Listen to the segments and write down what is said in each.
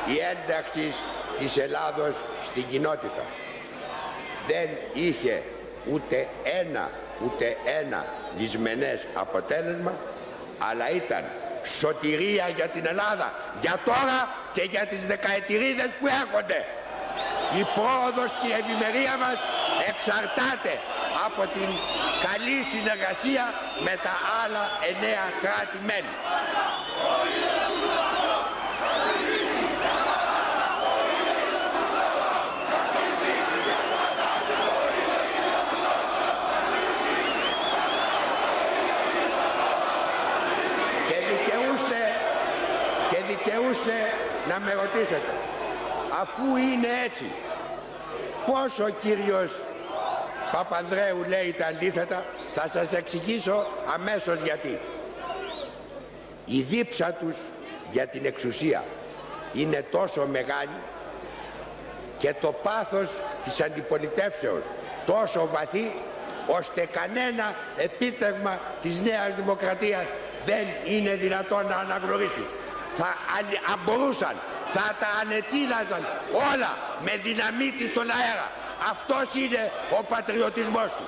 η ένταξη της Ελλάδος στην κοινότητα. Δεν είχε ούτε ένα δυσμενές αποτέλεσμα, αλλά ήταν σωτηρία για την Ελλάδα, για τώρα και για τις δεκαετηρίδες που έρχονται. Η πρόοδος και η ευημερία μας εξαρτάται από την καλή συνεργασία με τα άλλα 9 κράτη-μέλη. Και δικαιούστε να με ρωτήσετε, αφού είναι έτσι, πώς ο κύριος Παπανδρέου λέει τα αντίθετα? Θα σας εξηγήσω αμέσως γιατί. Η δίψα τους για την εξουσία είναι τόσο μεγάλη και το πάθος της αντιπολιτεύσεως τόσο βαθύ, ώστε κανένα επίτευγμα της Νέας Δημοκρατίας δεν είναι δυνατόν να αναγνωρίσει. Αν μπορούσαν, θα τα ανετείλαζαν όλα με δυναμίτη στον αέρα. Αυτός είναι ο πατριωτισμός του.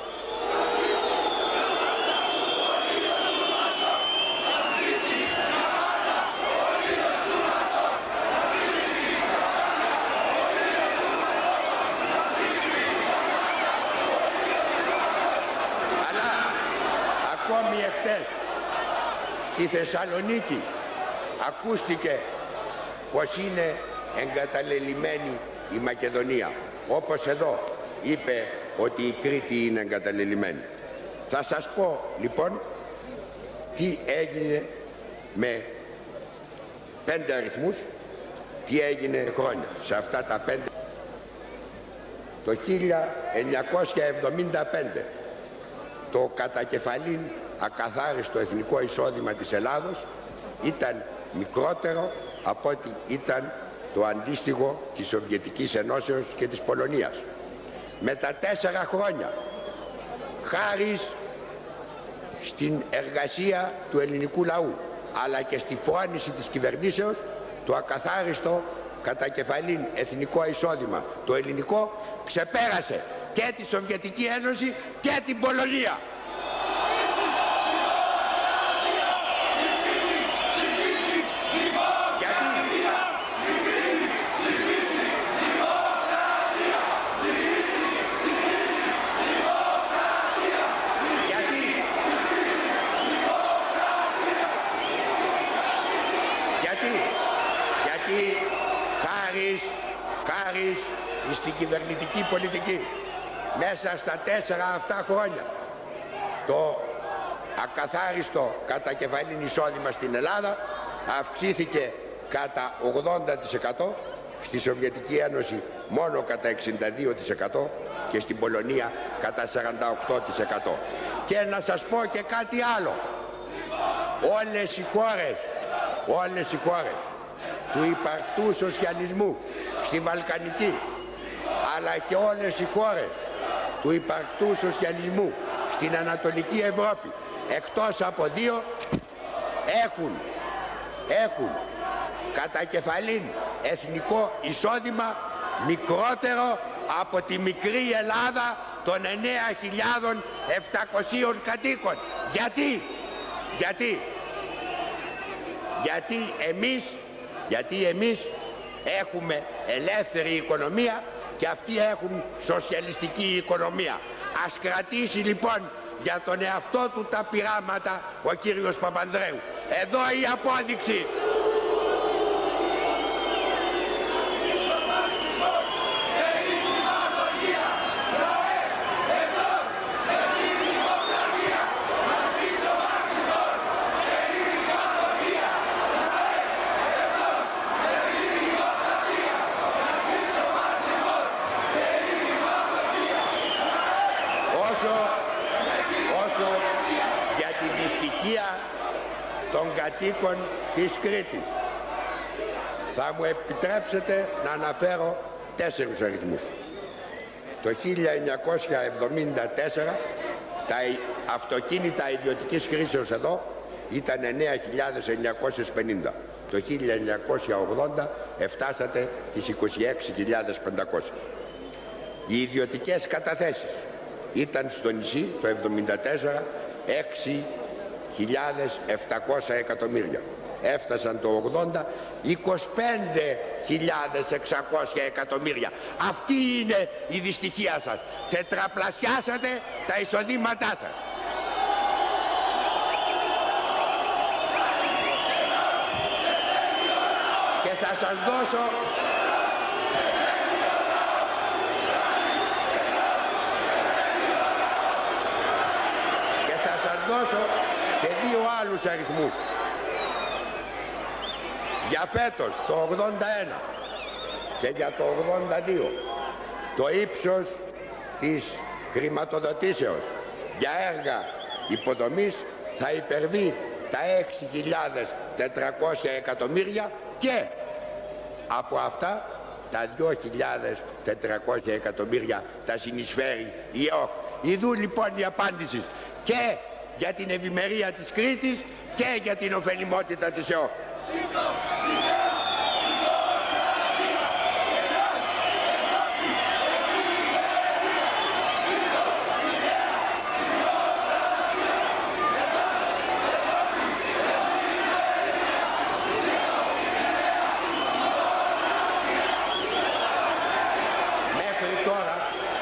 Αλλά ακόμη εχθές στη Θεσσαλονίκη ακούστηκε πως είναι εγκαταλελειμμένη η Μακεδονία. Όπως εδώ είπε ότι η Κρήτη είναι εγκαταλελειμμένη. Θα σας πω λοιπόν τι έγινε με 5 αριθμούς, τι έγινε χρόνια σε αυτά τα 5. Το 1975 το κατακεφαλήν ακαθάριστο εθνικό εισόδημα της Ελλάδος ήταν μικρότερο από ό,τι ήταν το αντίστοιχο της Σοβιετικής Ενώσεως και της Πολωνίας. Με τα 4 χρόνια, χάρη στην εργασία του ελληνικού λαού αλλά και στη φρόνηση της κυβερνήσεως, το ακαθάριστο κατακεφαλήν εθνικό εισόδημα το ελληνικό ξεπέρασε και τη Σοβιετική Ένωση και την Πολωνία. Χάρη στην κυβερνητική πολιτική μέσα στα 4 αυτά χρόνια το ακαθάριστο κατακεφαλήν εισόδημα στην Ελλάδα αυξήθηκε κατά 80%, στη Σοβιετική Ένωση μόνο κατά 62% και στην Πολωνία κατά 48%. Και να σας πω και κάτι άλλο. Όλες οι χώρες του υπαρκτού σοσιαλισμού στη Βαλκανική, αλλά και όλες οι χώρες του υπαρκτού σοσιαλισμού στην Ανατολική Ευρώπη, εκτός από 2, έχουν κατακεφαλήν εθνικό εισόδημα μικρότερο από τη μικρή Ελλάδα των 9.700 κατοίκων. Γιατί εμείς έχουμε ελεύθερη οικονομία και αυτοί έχουν σοσιαλιστική οικονομία. Ας κρατήσει λοιπόν για τον εαυτό του τα πειράματα ο κύριος Παπανδρέου. Εδώ η απόδειξη. Όσο για τη δυστυχία των κατοίκων της Κρήτης, θα μου επιτρέψετε να αναφέρω 4 αριθμούς. Το 1974 τα αυτοκίνητα ιδιωτικής χρήσεως εδώ ήταν 9.950. Το 1980 εφτάσατε τις 26.500. Οι ιδιωτικές καταθέσεις ήταν στο νησί το 1974 6.700 εκατομμύρια. Έφτασαν το 80 25.600 εκατομμύρια. Αυτή είναι η δυστυχία σας. Τετραπλασιάσατε τα εισοδήματά σας. Και θα σας δώσω και δύο άλλους αριθμούς. Για φέτος το 81 και για το 82 το ύψος της χρηματοδοτήσεως για έργα υποδομής θα υπερβεί τα 6.400 εκατομμύρια και από αυτά τα 2.400 εκατομμύρια τα συνεισφέρει η ΕΟΚ. Ιδού λοιπόν η απάντηση και για την ευημερία της Κρήτης και για την ωφελιμότητα της ΕΟΚ. Μέχρι τώρα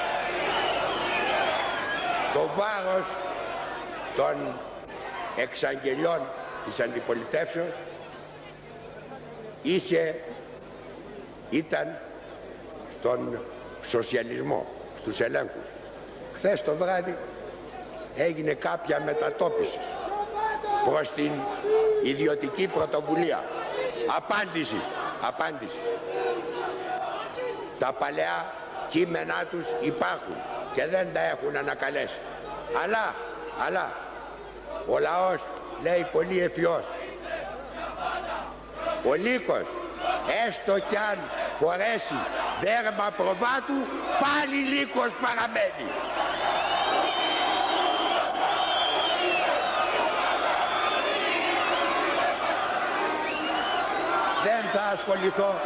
το βάρος των εξαγγελιών της αντιπολιτεύσεως ήταν στον σοσιαλισμό, στους ελέγχους. Χθες το βράδυ έγινε κάποια μετατόπιση προς την ιδιωτική πρωτοβουλία. Απάντηση. Τα παλαιά κείμενά τους υπάρχουν και δεν τα έχουν ανακαλέσει. Αλλά ο λαός λέει πολύ ευφυώς. Ο λύκος έστω κι αν φορέσει δέρμα προβάτου πάλι λύκος παραμένει. Δεν θα ασχοληθώ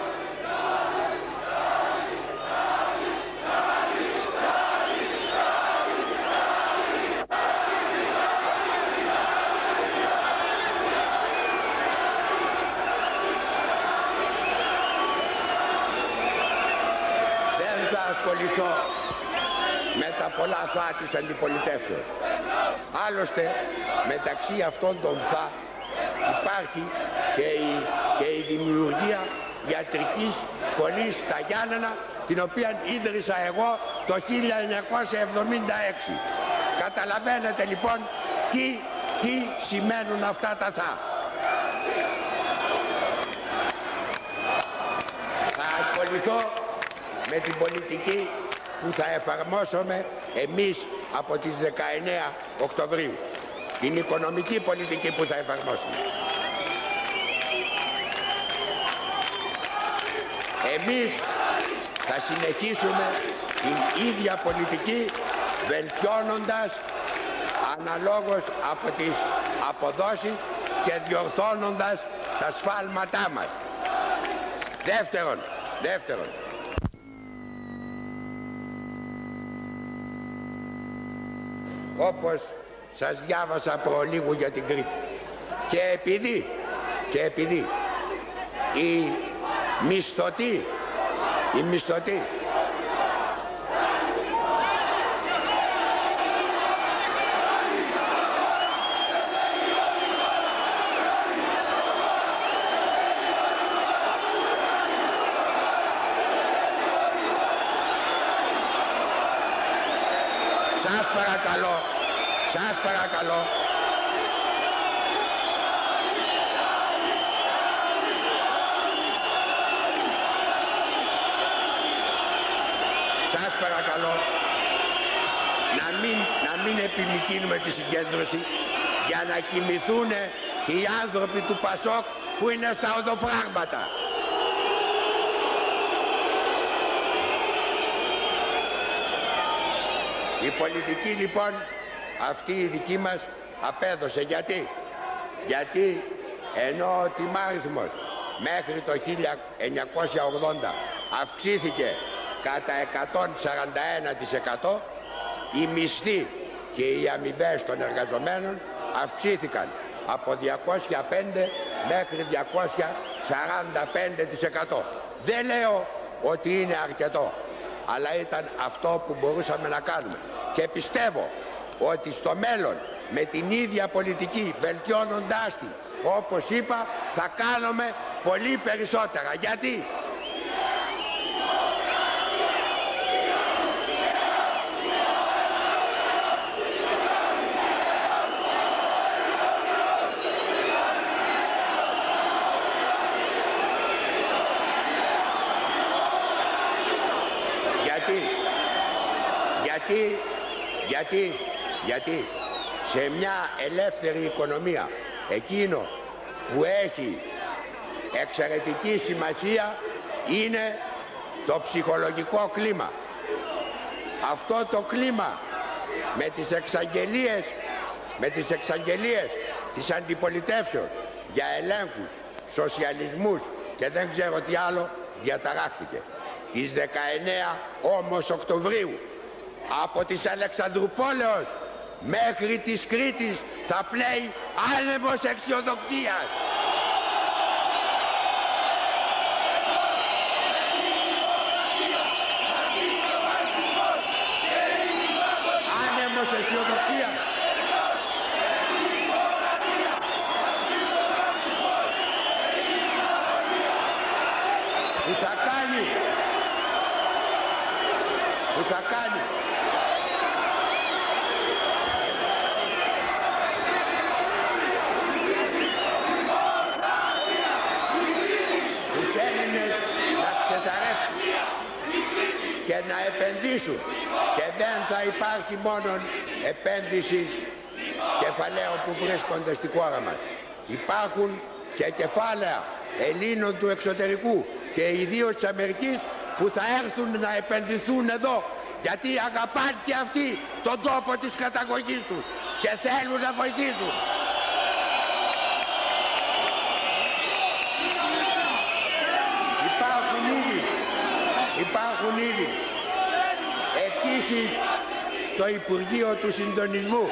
με τα πολλά θα της αντιπολιτεύσεως. Άλλωστε μεταξύ αυτών των θα υπάρχει και η δημιουργία ιατρικής σχολής στα Γιάννενα, την οποία ίδρυσα εγώ το 1976. Καταλαβαίνετε λοιπόν τι σημαίνουν αυτά τα θα. Θα ασχοληθώ με την πολιτική που θα εφαρμόσουμε εμείς από τις 19 Οκτωβρίου. Την οικονομική πολιτική που θα εφαρμόσουμε. Εμείς θα συνεχίσουμε την ίδια πολιτική, βελτιώνοντας αναλόγως από τις αποδόσεις και διορθώνοντας τα σφάλματά μας. Δεύτερον, όπως σας διάβασα προλίγου για την Κρήτη, και επειδή οι μισθωτοί σας παρακαλώ να μην επιμικρύνουμε τη συγκέντρωση για να κοιμηθούν και οι άνθρωποι του Πασόκ που είναι στα οδοφράγματα. Η πολιτική λοιπόν αυτή η δική μας απέδωσε. Γιατί ενώ ο τιμάριθμος μέχρι το 1980 αυξήθηκε κατά 141%, οι μισθοί και οι αμοιβές των εργαζομένων αυξήθηκαν από 205 μέχρι 245%. Δεν λέω ότι είναι αρκετό, αλλά ήταν αυτό που μπορούσαμε να κάνουμε. Και πιστεύω ότι στο μέλλον, με την ίδια πολιτική, βελτιώνοντάς την, όπως είπα, θα κάνουμε πολύ περισσότερα. Γιατί? Γιατί σε μια ελεύθερη οικονομία εκείνο που έχει εξαιρετική σημασία είναι το ψυχολογικό κλίμα. Αυτό το κλίμα με τις εξαγγελίες της αντιπολιτεύσεως για ελέγχους, σοσιαλισμούς και δεν ξέρω τι άλλο διαταράχθηκε. Τις 19 όμως Οκτωβρίου από της Αλεξανδρουπόλεως μέχρι της Κρήτης θα πλέει άνεμος αισιοδοξίας. Άνεμος αισιοδοξίας. Που θα κάνει τους Έλληνες να ξεθαρρέψουν και να επενδύσουν, και δεν θα υπάρχει μόνο επένδυση κεφαλαίων που βρίσκονται στη χώρα μας. Υπάρχουν και κεφάλαια Ελλήνων του εξωτερικού και ιδίως της Αμερικής που θα έρθουν να επενδυθούν εδώ, γιατί αγαπάνε και αυτοί τον τόπο της καταγωγής τους και θέλουν να βοηθήσουν. Υπάρχουν ήδη αιτήσεις στο Υπουργείο του Συντονισμού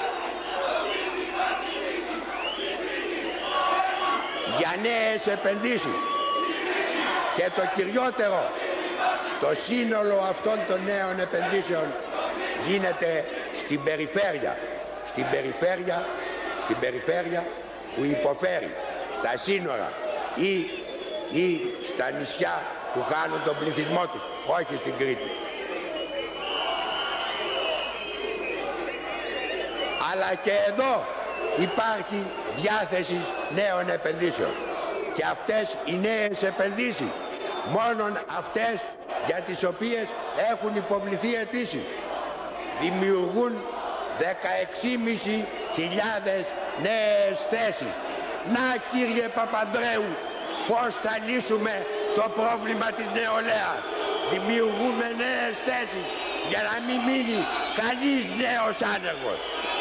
για νέες επενδύσεις, και το κυριότερο, το σύνολο αυτών των νέων επενδύσεων γίνεται στην περιφέρεια που υποφέρει, στα σύνορα ή στα νησιά που χάνουν τον πληθυσμό τους, όχι στην Κρήτη. Αλλά και εδώ υπάρχει διάθεση νέων επενδύσεων, και αυτές οι νέες επενδύσεις, μόνον αυτές για τις οποίες έχουν υποβληθεί αιτήσεις, δημιουργούν 16.500 νέες θέσεις. Να, κύριε Παπανδρέου, πώς θα λύσουμε το πρόβλημα της νεολαίας? Δημιουργούμε νέες θέσεις για να μην μείνει κανείς νέος άνεργος.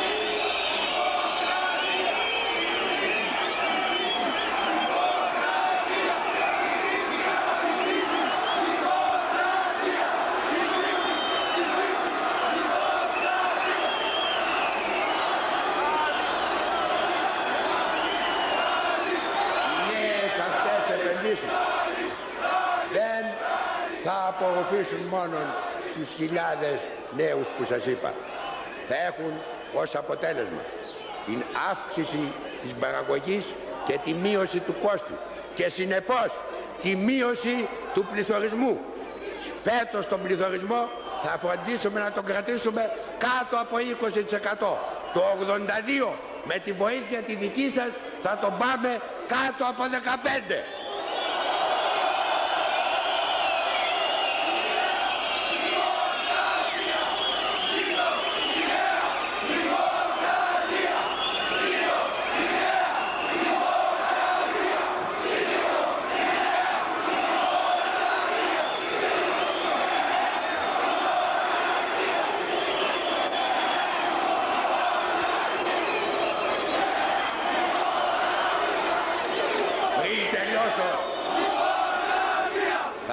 Δεν θα απορροφήσουν μόνο τους χιλιάδες νέους που σας είπα. Θα έχουν ως αποτέλεσμα την αύξηση της παραγωγής και τη μείωση του κόστους και συνεπώς τη μείωση του πληθωρισμού. Φέτος τον πληθωρισμό θα φροντίσουμε να τον κρατήσουμε κάτω από 20%. Το 82 με τη βοήθεια τη δική σας θα τον πάμε κάτω από 15%.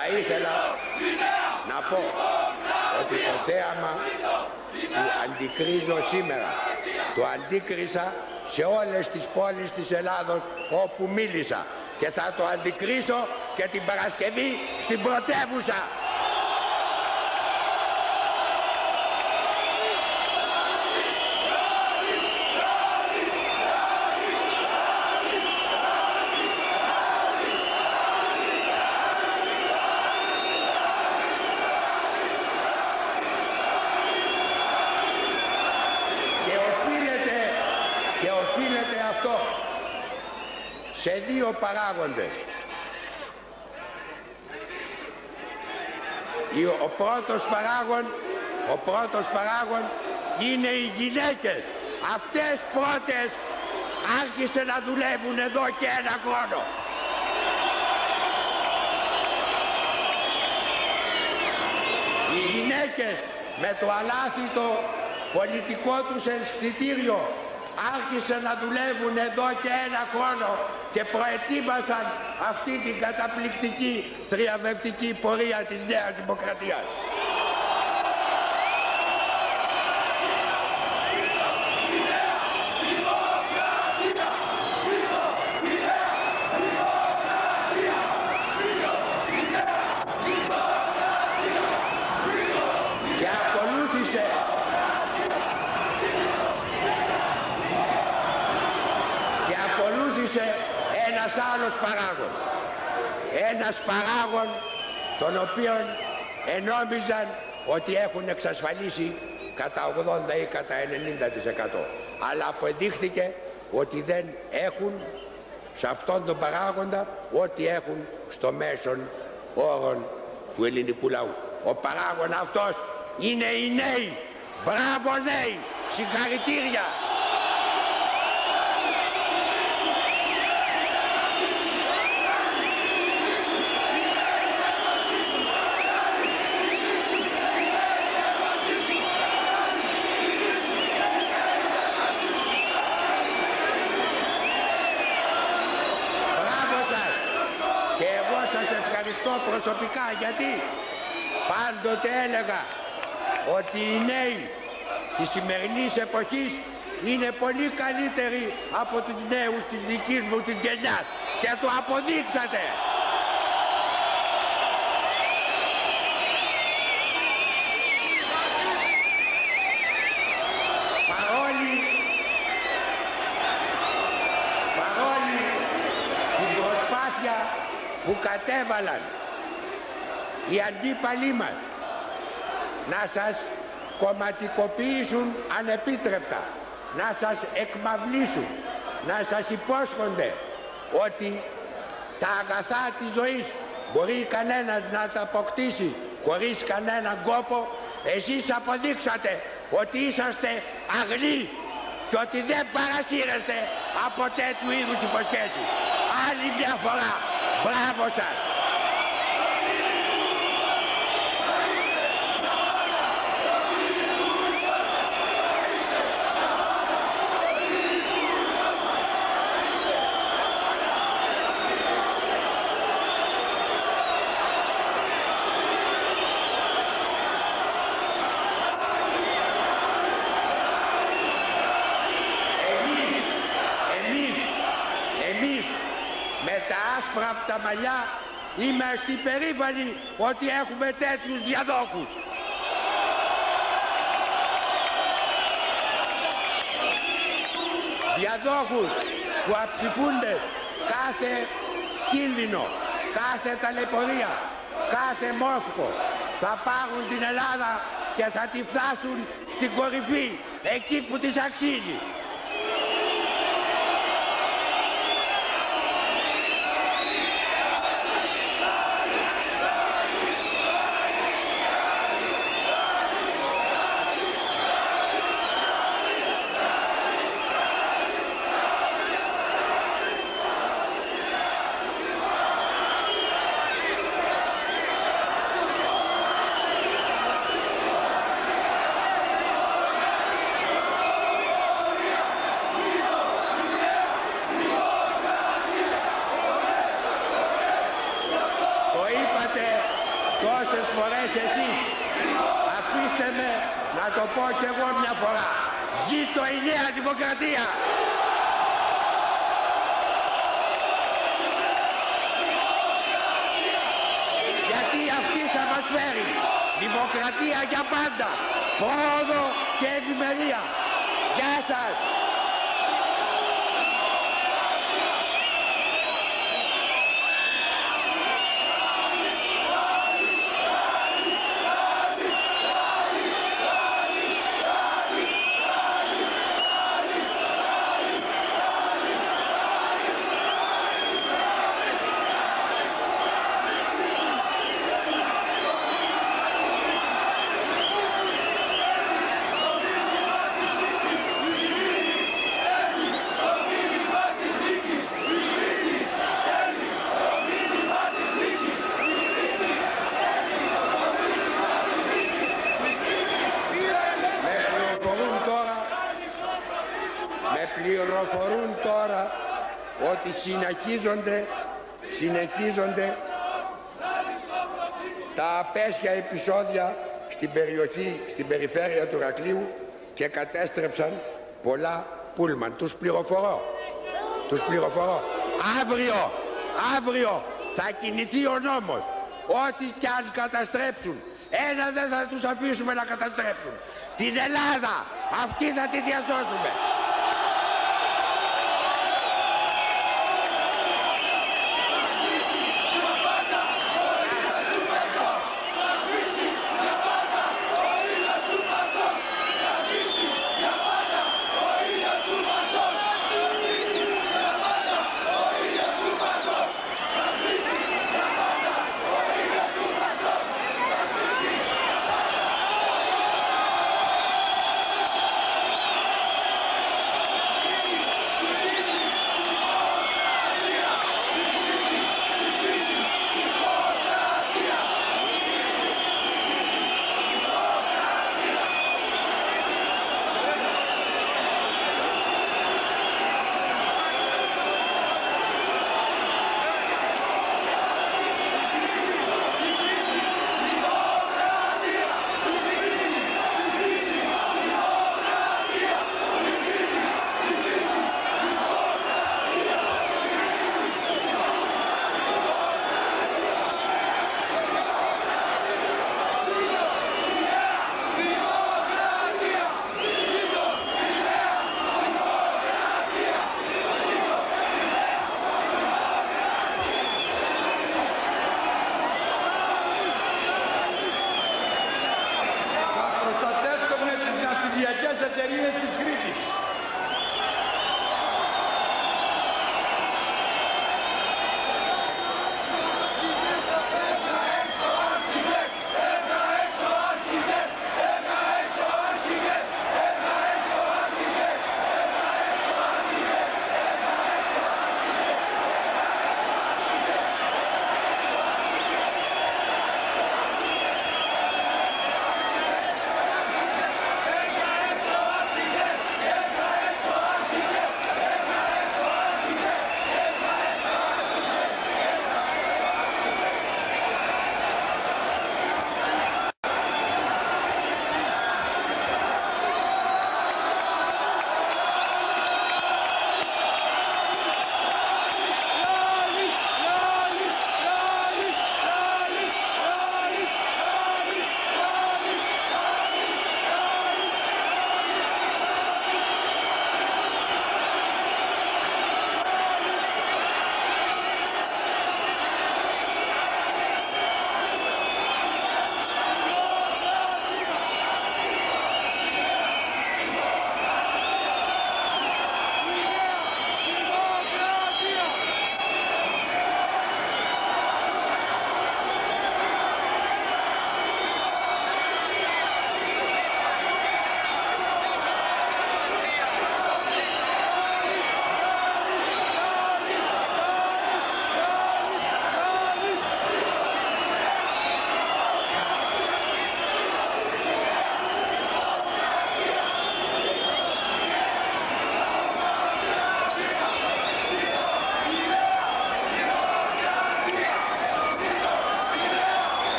Θα ήθελα να πω ότι το θέαμα που αντικρίζω σήμερα το αντίκρισα σε όλες τις πόλεις της Ελλάδος όπου μίλησα και θα το αντικρίσω και την Παρασκευή στην πρωτεύουσα. Και οφείλεται αυτό σε δύο παράγοντες. Ο πρώτος παράγον είναι οι γυναίκες. Αυτές πρώτες άρχισαν να δουλεύουν εδώ και ένα χρόνο. Οι γυναίκες με το αλάθητο πολιτικό τους αισθητήριο άρχισαν να δουλεύουν εδώ και ένα χρόνο και προετοίμασαν αυτή την καταπληκτική θριαμβευτική πορεία της Νέας Δημοκρατίας. Ένας άλλος παράγων. Ένας παράγων τον οποίον ενόμιζαν ότι έχουν εξασφαλίσει κατά 80 ή κατά 90%. Αλλά αποδείχθηκε ότι δεν έχουν σε αυτόν τον παράγοντα ό,τι έχουν στο μέσον όρον του ελληνικού λαού. Ο παράγων αυτός είναι οι νέοι. Μπράβο νέοι! Συγχαρητήρια! Προσωπικά, γιατί πάντοτε έλεγα ότι οι νέοι της σημερινής εποχής είναι πολύ καλύτεροι από τους νέους της δικής μου της γενιάς και το αποδείξατε. Παρόλη την προσπάθεια που κατέβαλαν οι αντίπαλοι μας να σας κομματικοποιήσουν ανεπίτρεπτα, να σας εκμαυλίσουν, να σας υπόσχονται ότι τα αγαθά της ζωής μπορεί κανένας να τα αποκτήσει χωρίς κανέναν κόπο, εσείς αποδείξατε ότι είσαστε αγνοί και ότι δεν παρασύρεστε από τέτοιου είδους υποσχέσεις. Άλλη μια φορά, μπράβο σας! Από τα μαλλιά είμαστε περήφανοι ότι έχουμε τέτοιους διαδόχους. Διαδόχους που αψηφούνται κάθε κίνδυνο, κάθε ταλαιπωρία, κάθε μόσχο. Θα πάρουν την Ελλάδα και θα τη φτάσουν στην κορυφή, εκεί που της αξίζει. τόσες φορές εσείς. Αφήστε με να το πω κι εγώ μια φορά. Ζήτω η Νέα Δημοκρατία! Γιατί αυτή θα μας φέρει δημοκρατία για πάντα, πρόοδο και ευημερία. Γεια σας! Πληροφορούν τώρα ότι συνεχίζονται τα απέσια επεισόδια στην περιοχή, στην περιφέρεια του Ηρακλείου και κατέστρεψαν πολλά πούλμαν. Τους πληροφορώ. Αύριο θα κινηθεί ο νόμος. Ό,τι κι αν καταστρέψουν, ένα δεν θα τους αφήσουμε να καταστρέψουν. Την Ελλάδα, αυτή θα τη διασώσουμε. Εταιρείες της Κρήτης.